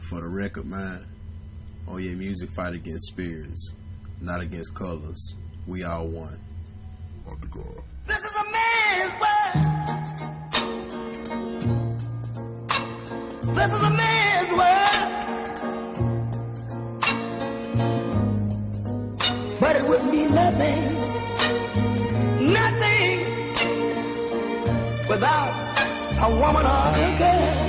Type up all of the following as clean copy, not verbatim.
For the record, man, oh yeah, music fight against spirits, not against colors. We all one. Underground. This is a man's world. This is a man's world. But it would be nothing without a woman or a girl.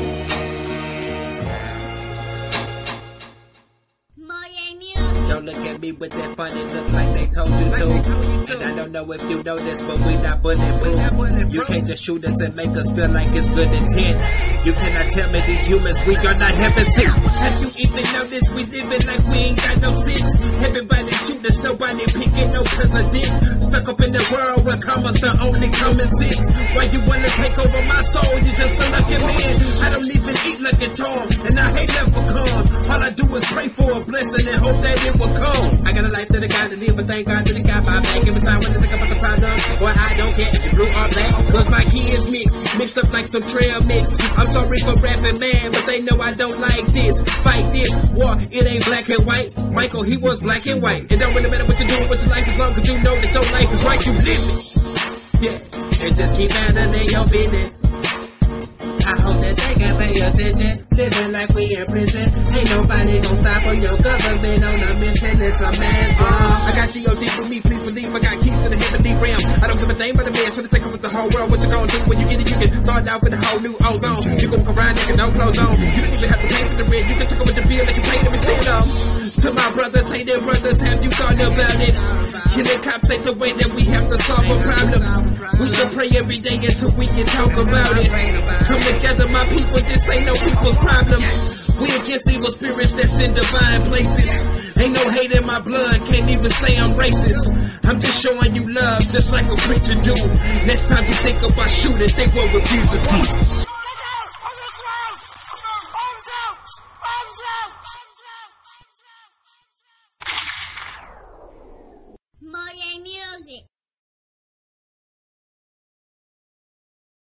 Don't look at me with that funny look like they told you to. And I don't know if you know this, but we not bulletproof. You can't just shoot us and make us feel like it's good intent. You cannot tell me these humans, we are not heaven sent. Have you even noticed we living like we ain't got no sense? Everybody shoot us, nobody picking no president. Stuck up in the world where commas the only common sense. Why you wanna take over my soul? You just a lucky man. I don't even eat Lucky Charm, and I hate leprechauns. All I do is pray for a blessing and hope that it will come. I got a life that I got to live, but thank God that I got my back. Every time when I think about the problem, boy, I don't care if you blue or black, cause my kids mixed up like some trail mix. I'm sorry for rapping, man, but they know I don't like this. Fight this war, it ain't black and white. Michael, he was black and white. It don't really matter what you're doing with your life, as long as you know that your life is right, you live it. Yeah, and just keep handling your business. I hope that they can pay attention. Living like we in prison. Ain't nobody gon' stop on your government on a mission. It's a man's world. I got G.O.D. with me, please believe I got keys to the heavenly realm. I don't give a thing but a man trying to take over the whole world. What you gonna do when you get it? You can start out with a whole new ozone. You gon' come around nigga, no clothes on. You don't even have to pay for the rent. You can take over the bill, they can pay them and send them. To my brothers, hey their brothers, have you thought about it? Killing cops ain't the way that we have to solve a problem. We should pray every day until we can talk about it. Come together, my people, this ain't no people's problem. We against evil spirits that's in divine places. Ain't no hate in my blood, can't even say I'm racist. I'm just showing you love, just like a preacher do. Next time you think about shooting, think what would Jesus do. Arms out!